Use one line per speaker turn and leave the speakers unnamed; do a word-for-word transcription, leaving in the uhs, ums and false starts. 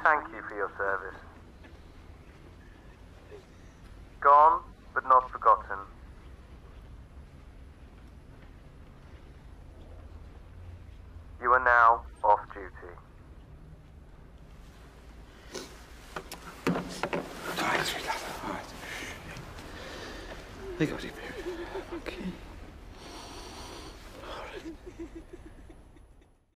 thank you for your service. Gone, but not forgotten. You are now off duty.
Alright, sweetheart, alright. They got it, baby. Okay. Alright.